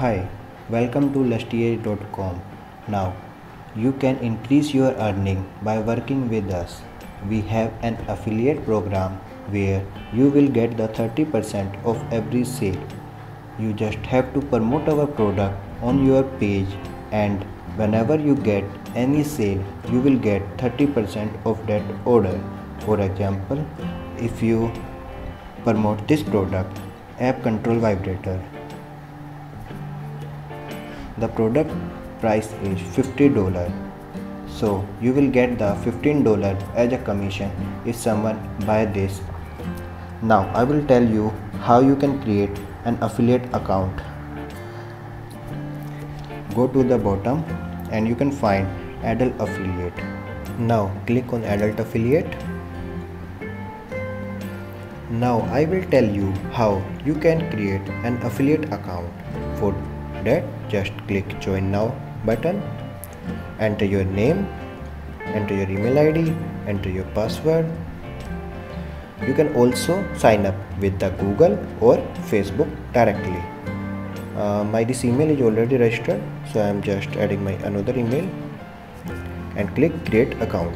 Hi, welcome to lusty.com. Now, you can increase your earning by working with us. We have an affiliate program where you will get the 30% of every sale. You just have to promote our product on your page, and whenever you get any sale, you will get 30% of that order. For example, if you promote this product, app control vibrator, the product price is $50, so you will get the $15 as a commission if someone buy this. Now I will tell you how you can create an affiliate account. Go to the bottom and you can find adult affiliate. Now click on adult affiliate. Now I will tell you how you can create an affiliate account. For that, just click join now button, enter your name, enter your email ID, enter your password. You can also sign up with the Google or Facebook directly. This email is already registered, so I am just adding my another email and click create account.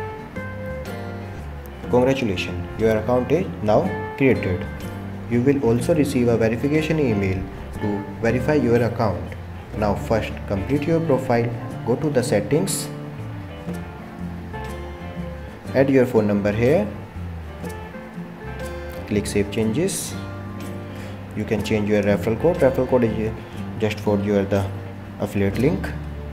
Congratulations, your account is now created. You will also receive a verification email to verify your account. Now first complete your profile, go to the settings, add your phone number here, click save changes. You can change your referral code is just for the affiliate link.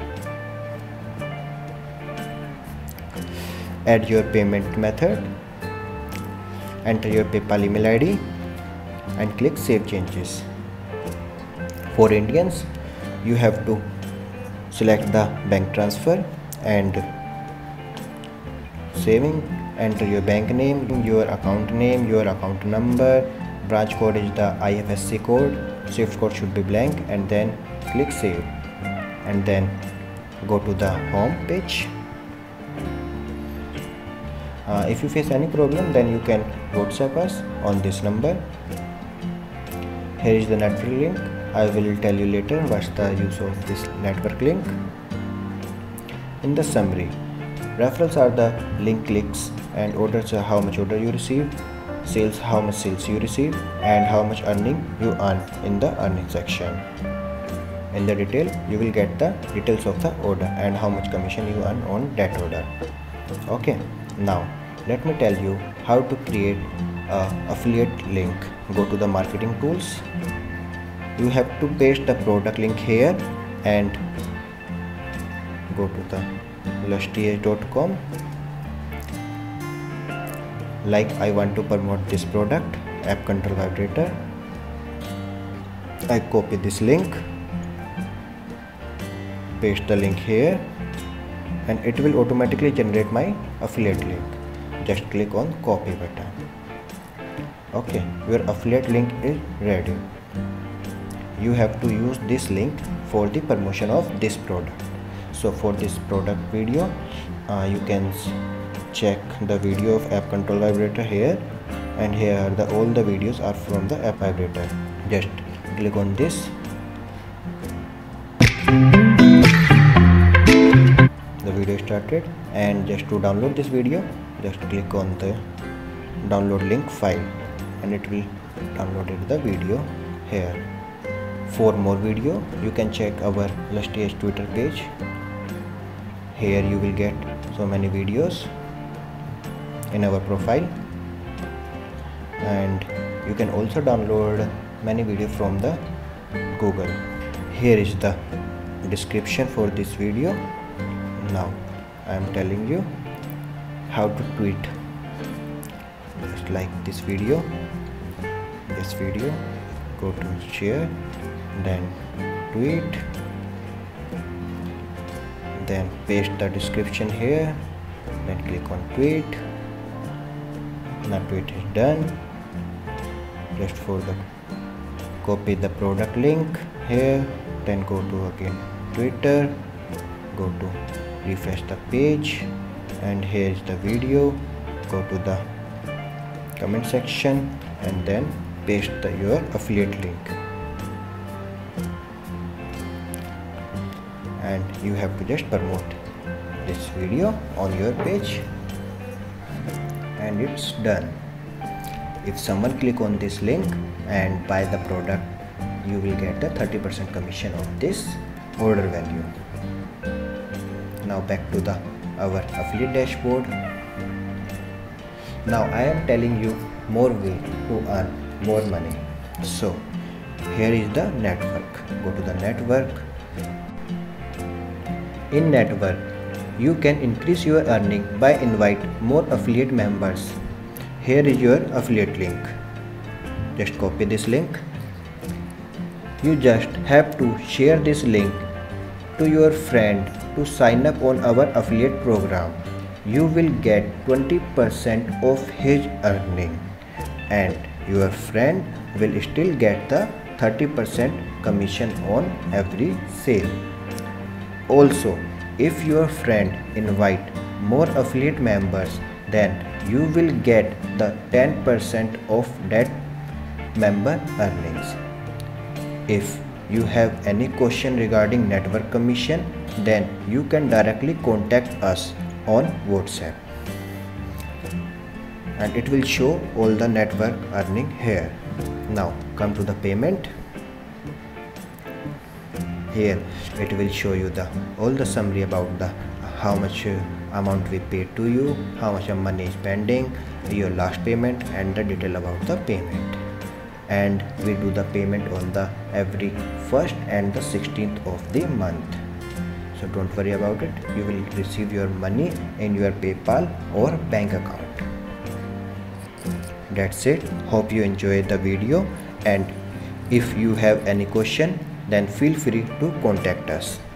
Add your payment method, enter your PayPal email ID and click save changes. For Indians, you have to select the bank transfer and saving, enter your bank name, your account number, branch code is the IFSC code, SWIFT code should be blank, and then click save, and then go to the home page. If you face any problem, then you can WhatsApp us on this number. Here is the network link. I will tell you later what's the use of this network link. In the summary, referrals are the link clicks, and orders are how much order you receive, sales how much sales you receive, and how much earning you earn in the earning section. In the detail, you will get the details of the order and how much commission you earn on that order. Okay, now let me tell you how to create an affiliate link. Go to the marketing tools. You have to paste the product link here and go to the lusty.com. Like I want to promote this product, app control vibrator. I copy this link, paste the link here, and it will automatically generate my affiliate link. Just click on copy button. Okay, your affiliate link is ready. You have to use this link for the promotion of this product. So for this product video, you can check the video of app control vibrator here, and here are all the videos are from the app vibrator. Just click on this. The video started, and just to download this video, just click on the download link file and it will download the video here. For more video, you can check our Lusty Twitter page. Here you will get so many videos in our profile, and you can also download many videos from the Google. Here is the description for this video. Now I am telling you how to tweet. Just like this video, go to share, then tweet, then paste the description here, then click on tweet. Now tweet is done. Just for the copy the product link here, then go to again Twitter, go to refresh the page, and here is the video. Go to the comment section and then paste your affiliate link. and you have to just promote this video on your page, and it's done. If someone click on this link and buy the product, you will get the 30% commission on this order value. Now back to our affiliate dashboard. Now I am telling you more way to earn more money. So here is the network. Go to the network. In network, you can increase your earning by invite more affiliate members. Here is your affiliate link. Just copy this link. You just have to share this link to your friend to sign up on our affiliate program. You will get 20% of his earning, and your friend will still get the 30% commission on every sale. Also, if your friend invite more affiliate members, then you will get the 10% of that member earnings. If you have any question regarding network commission, then you can directly contact us on WhatsApp, and it will show all the network earning here. Now come to the payment. Here it will show you all the summary about how much amount we paid to you, how much money is pending, your last payment, and the detail about the payment. And we do the payment on the every 1st and the 16th of the month. So don't worry about it. You will receive your money in your PayPal or bank account. That's it. Hope you enjoyed the video, and if you have any question, then feel free to contact us.